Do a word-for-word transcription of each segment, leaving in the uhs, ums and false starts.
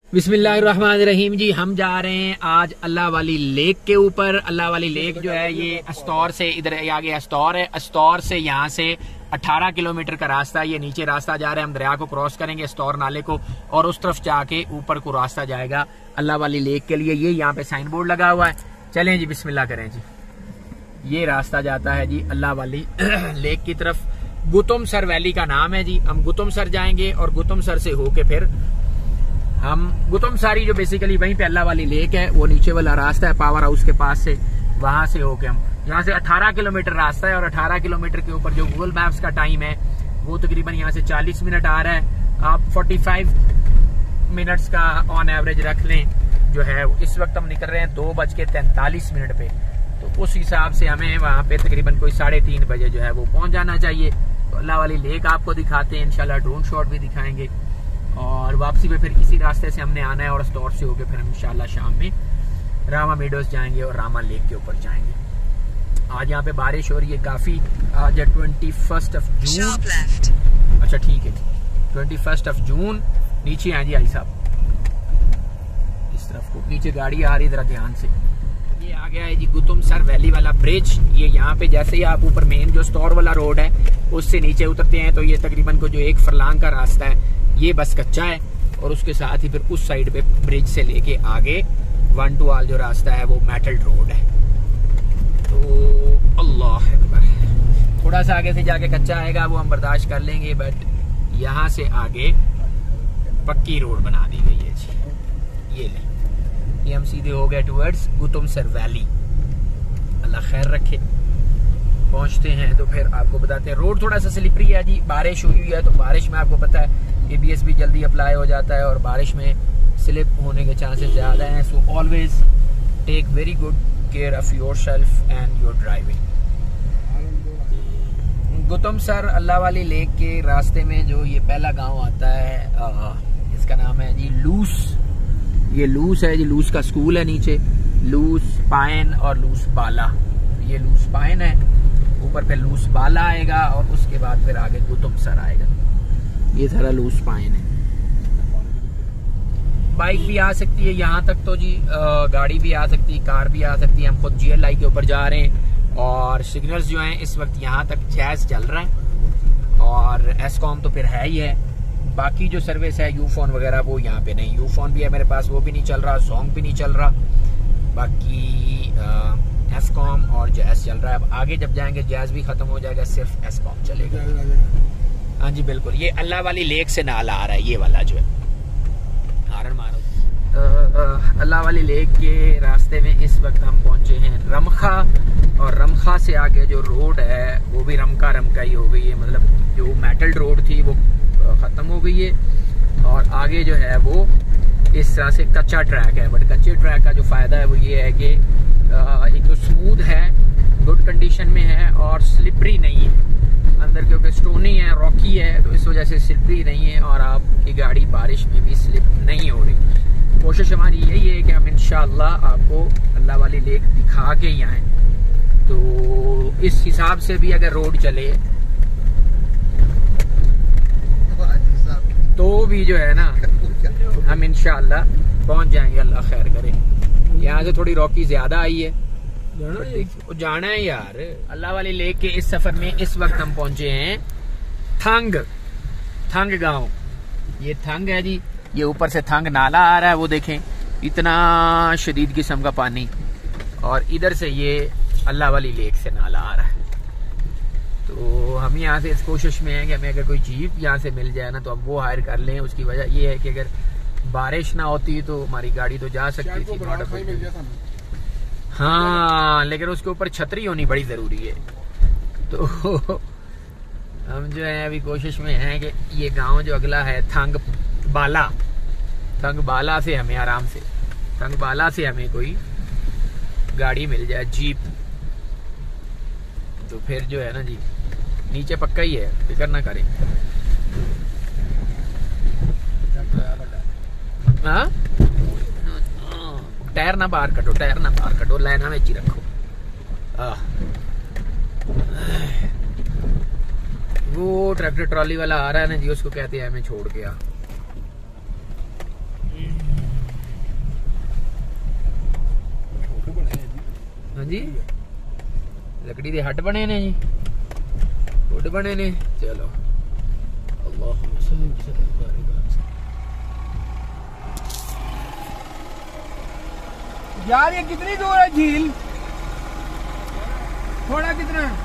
बिस्मिल्लाहिर्रहमानिर्रहीम जी, हम जा रहे हैं आज अल्लाह वाली लेक के ऊपर। अल्लाह वाली लेक जो है ये अस्तौर से, इधर आगे अस्तौर है, अस्तौर से यहाँ से अठारह किलोमीटर का रास्ता, ये नीचे रास्ता जा रहा है। हम दरिया को क्रॉस करेंगे, अस्तौर नाले को, और उस तरफ जाके ऊपर को रास्ता जाएगा अल्लाह वाली लेक के लिए। ये यहाँ पे साइन बोर्ड लगा हुआ है। चलें जी, बिस्मिल्लाह करें जी। ये रास्ता जाता है जी अल्लाह वाली लेक की तरफ। गुतुमसर वैली का नाम है जी। हम गुतुमसर जाएंगे और गुतुमसर से होके फिर हम गुतुमसारी, जो बेसिकली वहीं पे अल्लाह वाली लेक है, वो नीचे वाला रास्ता है पावर हाउस के पास से, वहां से होके हम यहाँ से अठारह किलोमीटर रास्ता है। और अठारह किलोमीटर के ऊपर जो गूगल मैप्स का टाइम है वो तकरीबन यहाँ से चालीस मिनट आ रहा है। आप पैंतालीस मिनट्स का ऑन एवरेज रख लें जो है। इस वक्त हम निकल रहे हैं दो बज के तैंतालीस मिनट पे, तो उस हिसाब से हमें वहां पे तकरीबन कोई साढ़े तीन बजे जो है वो पहुंच जाना चाहिए। तो अल्लाह वाली लेक आपको दिखाते हैं, इंशाल्लाह ड्रोन शॉट भी दिखाएंगे। और वापसी पे फिर इसी रास्ते से हमने आना है और स्टोर से होके फिर हम इंशाल्लाह शाम में रामा मेडोज जाएंगे और रामा लेक के ऊपर जाएंगे। आज यहाँ पे बारिश हो रही है काफी। आज है ट्वेंटी फर्स्ट ऑफ जून। अच्छा ठीक है, ट्वेंटी फर्स्ट ऑफ जून। नीचे हैं जी आई साहब, इस तरफ को नीचे गाड़ी आ रही है, जरा ध्यान से। ये आ गया है जी गुतुमसर वैली वाला ब्रिज। ये यहाँ पे जैसे ही आप ऊपर मेन जो स्टोर वाला रोड है उससे नीचे उतरते हैं तो ये तकरीबन को जो एक फरलांग का रास्ता है ये बस कच्चा है, और उसके साथ ही फिर उस साइड पे ब्रिज से लेके आगे वन टू आल जो रास्ता है वो मेटल रोड है। तो अल्लाह अकबर, थोड़ा सा आगे से जाके कच्चा आएगा, वो हम बर्दाश्त कर लेंगे, बट यहाँ से आगे पक्की रोड बना दी गई है जी। ये ले, ये हम सीधे हो गए टुवर्ड्स गुतुमसर वैली। अल्लाह खैर रखे। पहुंचते हैं तो फिर आपको बताते हैं। रोड थोड़ा सा स्लिपरी है जी, बारिश हुई हुई है, तो बारिश में आपको पता है एबीएस भी जल्दी अप्लाई हो जाता है और बारिश में स्लिप होने के चांसेस ज्यादा हैं। So always take very good care of yourself and your driving. गुतुमसर अल्लाह वाली लेक के रास्ते में जो ये पहला गांव आता है, आ, इसका नाम है जी लूस। ये लूस है जी, लूस का स्कूल है नीचे, लूस पाइन और लूस बाला। ये लूस पाइन है, ऊपर पे लूस बाला आएगा और उसके बाद फिर आगे गुतुमसर आएगा। ये सारा लूस पाइन है। बाइक भी आ सकती है यहाँ तक तो जी, आ, गाड़ी भी आ सकती है, कार भी आ सकती है। हम खुद जीएलआई के ऊपर जा रहे हैं और सिग्नल्स जो हैं इस वक्त यहाँ तक जैज चल रहा है, और एसकॉम तो फिर है ही है। बाकी जो सर्विस है यूफोन वगैरह वो यहाँ पे नहीं। यूफोन भी है मेरे पास, वो भी नहीं चल रहा, सॉन्ग भी नहीं चल रहा। बाकी एसकॉम और जैज चल रहा है। अब आगे जब जाएंगे जैज भी खत्म हो जाएगा, सिर्फ एसकॉम चलेगा। हाँ जी बिल्कुल। ये अल्लाह वाली लेक से नाला आ रहा है, ये वाला जो है। हारन मारो। अल्लाह वाली लेक के रास्ते में इस वक्त हम पहुंचे हैं रमखा, और रमखा से आगे जो रोड है वो भी रमका रमका ही हो गई है। मतलब जो मेटल रोड थी वो खत्म हो गई है, और आगे जो है वो इस तरह से कच्चा ट्रैक है। बट कच्चे ट्रैक का जो फायदा है वो ये है कि एक तो स्मूथ है, गुड कंडीशन में है, और स्लिपरी नहीं है अंदर, क्योंकि स्टोनी है, रॉकी है, तो इस वजह से स्लिपरी नहीं है और आपकी गाड़ी बारिश में भी स्लिप नहीं हो रही। कोशिश हमारी यही है कि हम इंशाअल्लाह आपको अल्लाह वाली लेक दिखा के ही आए। तो इस हिसाब से भी अगर रोड चले तो भी जो है ना हम इंशाअल्लाह पहुंच जाएंगे, अल्लाह खैर करे। यहाँ से थोड़ी रॉकी ज्यादा आई है, जाना, जाना है यार। अल्लाह वाली लेक के इस सफर में इस वक्त हम पहुंचे हैं थंग, थंग गांव। ये थंग है जी, ये ऊपर से थंग नाला आ रहा है, वो देखें इतना शदीद किस्म का पानी, और इधर से ये अल्लाह वाली लेक से नाला आ रहा है। तो हम यहाँ से इस कोशिश में हैं कि हमें अगर कोई जीप यहाँ से मिल जाए ना तो हम वो हायर कर लें। उसकी वजह ये है कि अगर बारिश ना होती तो हमारी गाड़ी तो जा सकती थी, हाँ, लेकिन उसके ऊपर छतरी होनी बड़ी जरूरी है। तो हम जो है अभी कोशिश में हैं कि ये गांव जो अगला है थंग बाला, थंग बाला से हमें आराम से, थंग बाला से हमें कोई गाड़ी मिल जाए, जीप, तो फिर जो है ना जी नीचे पक्का ही है, फिक्र ना करें। हाँ, टायर ना बाहर कटो, टायर ना बाहर कटो, लाइना में ही रखो। आ, वो ट्रैक्टर ट्रॉली वाला आ रहा है ना जी, उसको कहते हैं हमें छोड़ के आ। जी लकड़ी के हट बने ने जी, हुड बने ने। चलो अल्लाह यार ये कितनी दूर है झील? थोड़ा कितना है?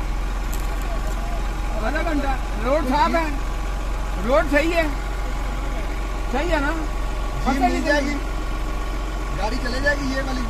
आधा घंटा। रोड साफ है, रोड सही है, सही है ना? झील मिल जाएगी, गाड़ी चले जाएगी ये वाली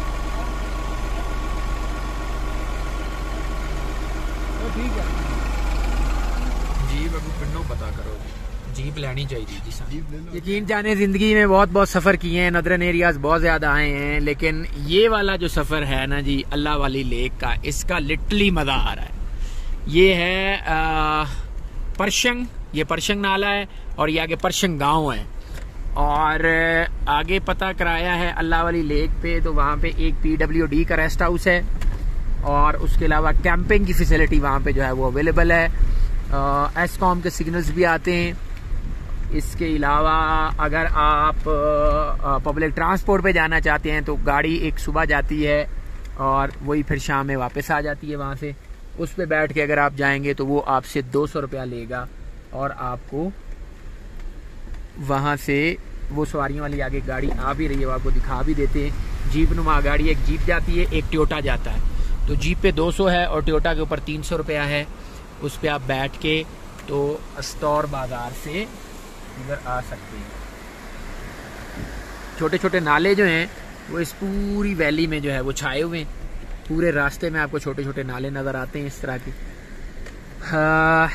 तो ठीक है। जीप अभी पिंडों पता करो, जीप लेनी चाहिए जी सा। जीप ले लो। यकीन जाने जिंदगी में बहुत बहुत सफर किए हैं, नदरन एरियाज बहुत ज्यादा आए हैं, लेकिन ये वाला जो सफर है ना जी अल्लाह वाली लेक का, इसका लिटरली मजा आ रहा है। ये है आ, परशंग, ये परशंग नाला है और ये आगे परशंग गांव है। और आगे पता कराया है अल्लाह वाली लेक पे, तो वहाँ पे एक पीडब्ल्यूडी का रेस्ट हाउस है और उसके अलावा कैंपिंग की फैसिलिटी वहाँ पे जो है वो अवेलेबल है। एसकॉम के सिग्नल्स भी आते हैं। इसके अलावा अगर आप पब्लिक ट्रांसपोर्ट पे जाना चाहते हैं तो गाड़ी एक सुबह जाती है और वही फिर शाम में वापस आ जाती है वहाँ से। उस पे बैठ के अगर आप जाएंगे तो वो आपसे दो सौ रुपया लेगा और आपको वहाँ से वो सवारियों वाली आगे गाड़ी आ भी रही है, वो आपको दिखा भी देते हैं। जीप नुमा गाड़ी, एक जीप जाती है, एक टोयोटा जाता है। तो जीप पे दो सौ है और टोयोटा के ऊपर तीन सौ रुपया है। उस पर आप बैठ के तो अस्तौर बाजार से इधर आ सकते हैं। छोटे छोटे नाले जो हैं वो इस पूरी वैली में जो है वो छाए हुए हैं। पूरे रास्ते में आपको छोटे छोटे नाले नज़र आते हैं इस तरह के। हाँ,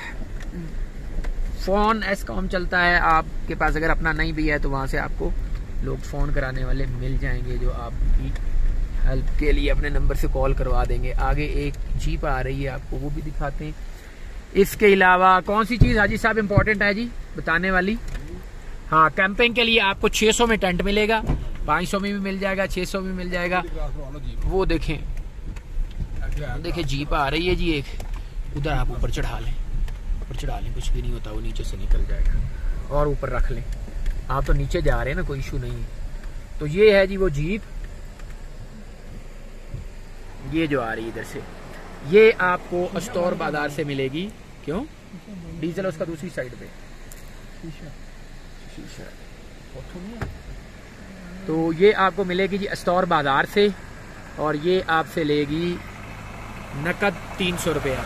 फ़ोन एसकॉम चलता है, आपके पास अगर अपना नहीं भी है तो वहाँ से आपको लोग फ़ोन कराने वाले मिल जाएंगे जो आपकी हेल्प के लिए अपने नंबर से कॉल करवा देंगे। आगे एक जीप आ रही है, आपको वो भी दिखाते हैं। इसके अलावा कौन सी चीज़ हाजी साहब इम्पोर्टेंट है जी बताने वाली? हाँ, कैंपिंग के लिए आपको छह सौ में टेंट मिलेगा, पाँच सौ में भी मिल जाएगा, छह सौ में मिल जाएगा। वो देखें, देखिए जीप आ रही है जी एक, उधर आप ऊपर चढ़ा लें, ऊपर चढ़ा लें, कुछ भी नहीं होता, वो नीचे से निकल जाएगा। और ऊपर रख लें, आप तो नीचे जा रहे हैं ना, कोई इशू नहीं है। तो ये है जी वो जीप, ये जो आ रही है इधर से, ये आपको अस्तौर बाजार से मिलेगी। क्यों? डीजल उसका दूसरी साइड पे शीशा। तो ये आपको मिलेगी जी अस्तौर बाजार से और ये आपसे लेगी नकद तीन सौ रुपया,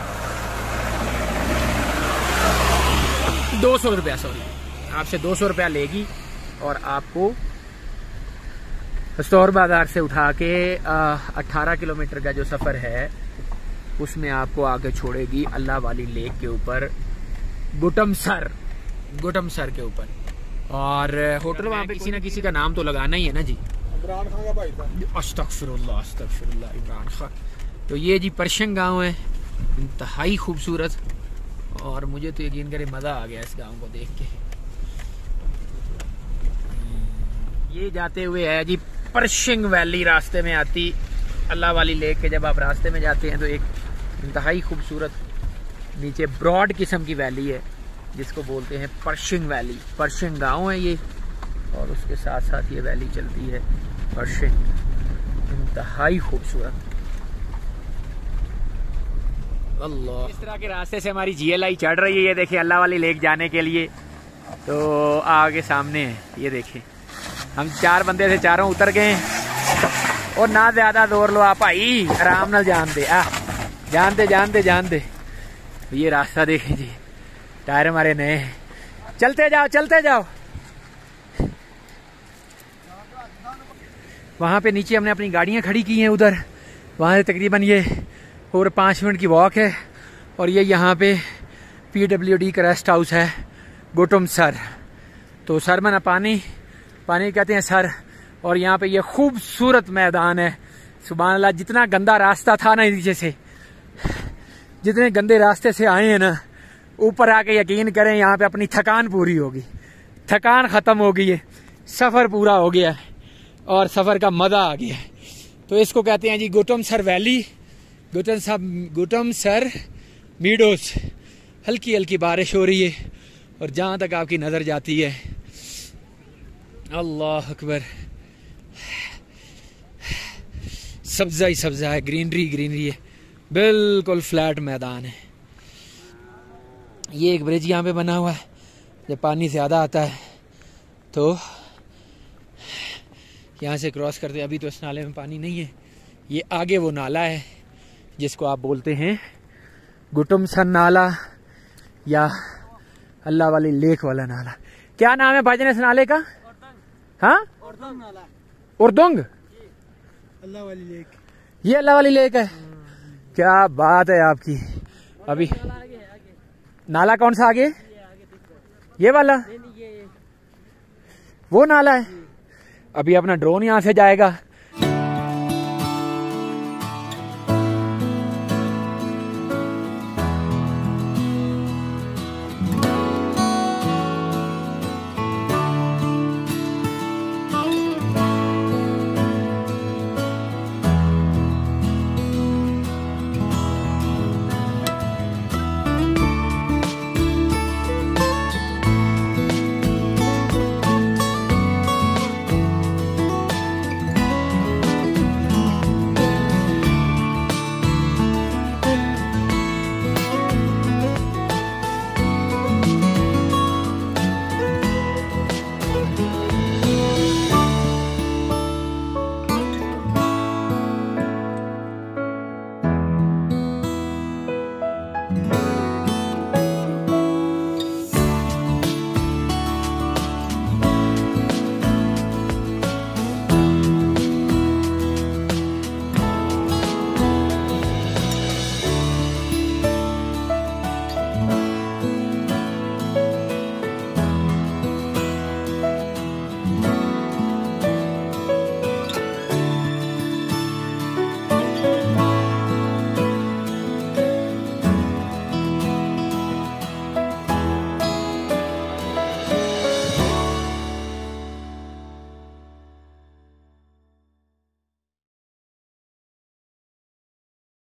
दो सौ रुपया सॉरी, आपसे दो सौ रुपया लेगी और आपको अस्तौर बाजार से उठा के अट्ठारह किलोमीटर का जो सफर है उसमें आपको आगे छोड़ेगी अल्लाह वाली लेक के ऊपर, गुटमसर, गुटमसर के ऊपर। और होटल वहाँ पे किसी ना किसी का नाम तो लगाना ही है ना जी। इमरान खान का भाई था। अस्तगफिरुल्लाह अस्तगफिरुल्लाह, इमरान खान। तो ये जी परशंग गांव है, इंतहाई खूबसूरत, और मुझे तो यकीन करे मज़ा आ गया इस गांव को देख के। ये जाते हुए है जी परशंग वैली, रास्ते में आती अल्लाह वाली लेक के। जब आप रास्ते में जाते हैं तो एक इंतहाई खूबसूरत नीचे ब्रॉड किस्म की वैली है जिसको बोलते हैं परशंग वैली। परशंग गांव है ये और उसके साथ साथ ये वैली चलती है परशंग, इंतहाई खूबसूरत। अल्लाह, इस तरह के रास्ते से हमारी जीएलआई चढ़ रही है। ये देखिए अल्लाह वाली लेक जाने के लिए तो आगे सामने है, ये देखिए हम चार बंदे से चारों उतर गए और ना ज्यादा जोर लो आप भाई, आराम नाल जान दे, आ जान दे जान दे जान दे। ये रास्ता देखें जी, टायर हमारे नए हैं, चलते जाओ चलते जाओ। वहाँ पे नीचे हमने अपनी गाड़ियाँ खड़ी की हैं उधर, वहाँ से तकरीबन ये और पाँच मिनट की वॉक है। और ये यहाँ पे पीडब्ल्यूडी का रेस्ट हाउस है गुटमसर। तो सर में ना पानी पानी कहते हैं सर, और यहाँ पे ये खूबसूरत मैदान है। सुभान अल्लाह, जितना गंदा रास्ता था ना नीचे से, जितने गंदे रास्ते से आए हैं ना, ऊपर आके यकीन करें यहाँ पे अपनी थकान पूरी होगी, थकान खत्म हो गई है, सफर पूरा हो गया है और सफर का मजा आ गया है। तो इसको कहते हैं जी गुटमसर वैली, गुटमसर गुटमसर मीडोज। हल्की हल्की बारिश हो रही है और जहाँ तक आपकी नजर जाती है, अल्लाह अकबर, सब्जा ही सब्जा है, ग्रीनरी ग्रीनरी है, बिल्कुल फ्लैट मैदान है। ये एक ब्रिज यहाँ पे बना हुआ है, जब पानी ज़्यादा आता है तो यहाँ से क्रॉस करते हैं। अभी तो इस नाले में पानी नहीं है, ये आगे वो नाला है जिसको आप बोलते हैं गुटुमसन नाला या अल्लाह वाली लेक वाला नाला। क्या नाम है भाईजान इस नाले का? हाँ, उर्दुंग, अल्लाह वाली लेक। ये अल्लाह वाली लेक है। क्या बात है आपकी। अभी नाला कौन सा आगे? ये वाला, वो नाला है। अभी अपना ड्रोन यहाँ से जाएगा